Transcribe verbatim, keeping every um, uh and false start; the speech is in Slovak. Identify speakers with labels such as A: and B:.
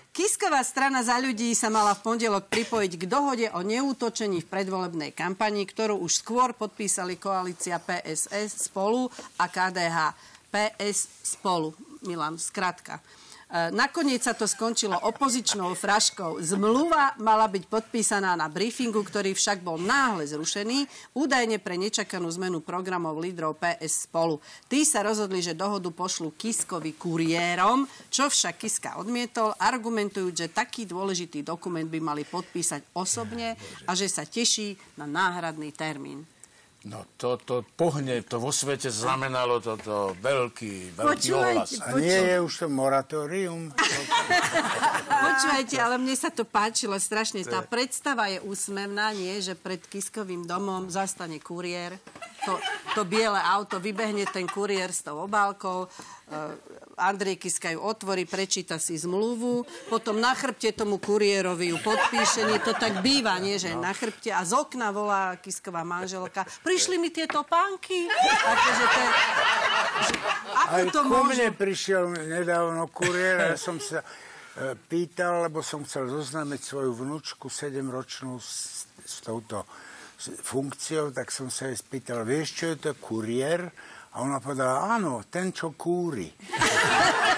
A: Kisková strana Za ľudí sa mala v pondelok pripojiť k dohode o neútočení v predvolebnej kampani, ktorú už skôr podpísali koalícia pé es es Spolu a ká dé há. pé es Spolu, Milan, skratka. Nakoniec sa to skončilo opozičnou fraškou. Zmluva mala byť podpísaná na briefingu, ktorý však bol náhle zrušený, údajne pre nečakanú zmenu programov lídrov pé es Spolu. Tí sa rozhodli, že dohodu pošlú Kiskovi kuriérom, čo však Kiska odmietol, argumentujúc, že taký dôležitý dokument by mali podpísať osobne a že sa teší na náhradný termín.
B: No to, to pohne, to vo svete znamenalo toto veľký, veľký ohlas.
C: A nie je už to moratórium?
A: Počúvajte, ale mne sa to páčilo strašne. Tá predstava je úsmevná, nie? Že pred Kiskovým domom zastane kuriér. To, to biele auto, vybehne ten kuriér s tou obálkou. Andrej Kiska ju otvorí, prečíta si zmluvu, potom na chrbte tomu kuriérovi ju podpíše, nie to tak býva, nie, že na chrbte a z okna volá Kisková manželka, prišli mi tieto pánky. Akože to je... Ako
C: Aj
A: to
C: ku
A: môže...
C: mne prišiel nedávno kuriér, ja som sa e, pýtal, lebo som chcel zoznámiť svoju vnúčku sedemročnú s, s touto funkciou, tak som sa jej spýtal, vieš, čo je to kuriér? A ona povedala, áno, ten, čo kúri.